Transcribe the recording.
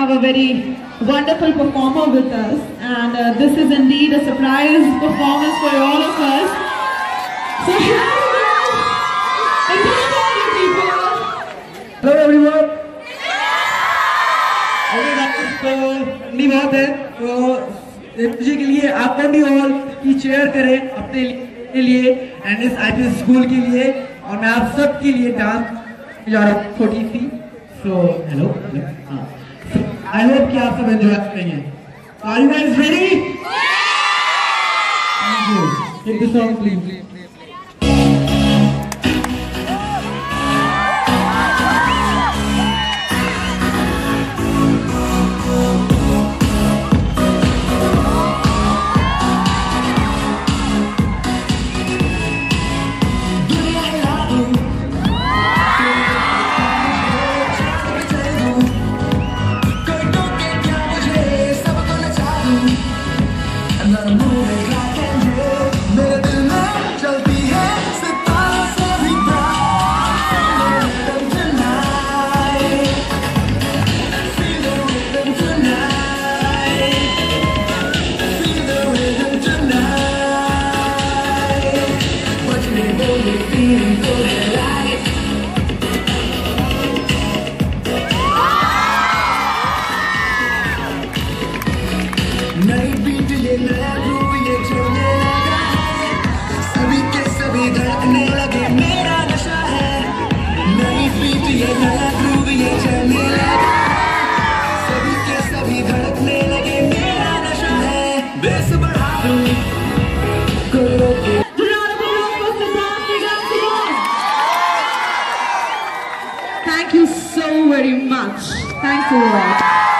have a very wonderful performer with us, and this is indeed a surprise performance for all of us. So here we go. Enjoy you people. Hello everyone. तो नहीं बात है तो मुझे के लिए आप भी ऑल की चेयर करें अपने लिए एंड इस आईपीएस स्कूल के लिए, और मैं आप सब के लिए डांस जा रहा हूँ छोटी सी. सो हेलो, आई होप कि आप सब एंजॉय करेंगे. Are you guys ready? Thank you. Take the song please. नई बीट ये नया ग्रूव ये चलने लगा है, सभी के सभी धड़कने लगे, मेरा नशा है. नई बीट ये नया ग्रूव ये चलने लगा है, सभी के सभी धड़कने लगे, मेरा नशा है. बेस बढ़ा दूं करो के Thank you so very much. Thanks a lot.